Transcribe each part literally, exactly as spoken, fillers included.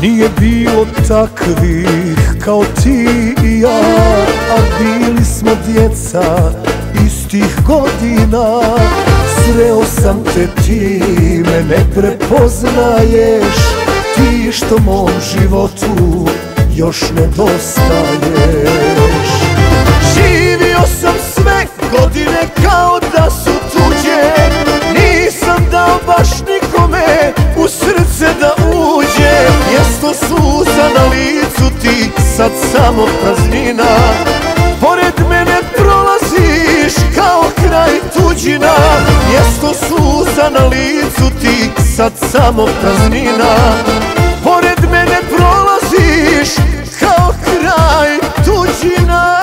Nije bilo takvih kao ti i ja, a bili smo djeca istih godina. Sreo sam te, ti me ne prepoznaješ, ti što mom životu još nedostaješ. Živio sam sve godine kao da su tuđe, nisam dao baš nikome u srce da uđe. Mjesto suza na licu ti, sad samo praznina. Pored mene prolaziš kao kraj tuđina. Mjesto suza na licu ti, sad samo praznina. Pored mene prolaziš kao kraj tuđina.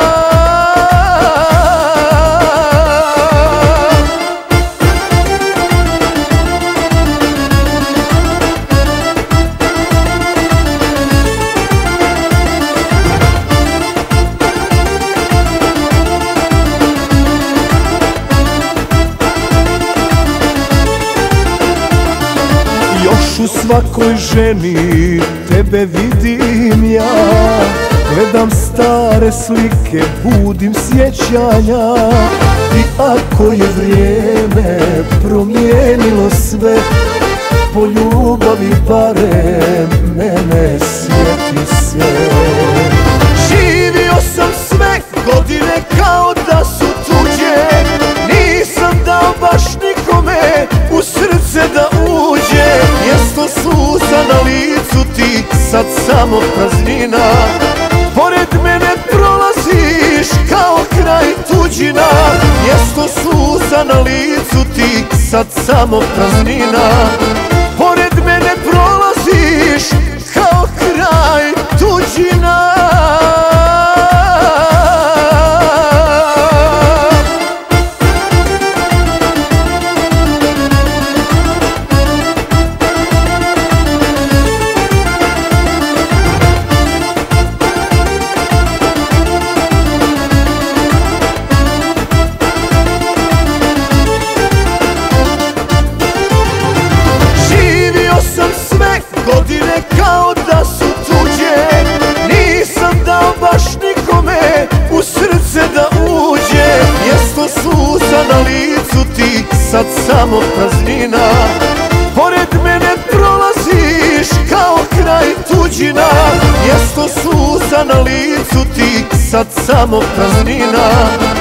Još u svakoj ženi tebe vidim ja, gledam stare slike, budim sjećanja. I ako je vrijeme promijenilo sve, po ljubavi barem mene sjeti se. Živio sam sve godine kao da su tuđe, nisam dao baš nikome u srce da uđe. Mjesto suza na licu ti, sad samo praznina. Pored mene prolaziš kao kraj tuđina. Mjesto suza na licu ti, sad samo praznina. Pored mene prolaziš kao kraj tuđina. Godine kao da su tuđe, nisam dao baš nikome u srce da uđe. Mjesto suza na licu ti, sad samo praznina. Pored mene prolaziš kao kraj tuđina. Mjesto suza na licu ti, sad samo praznina.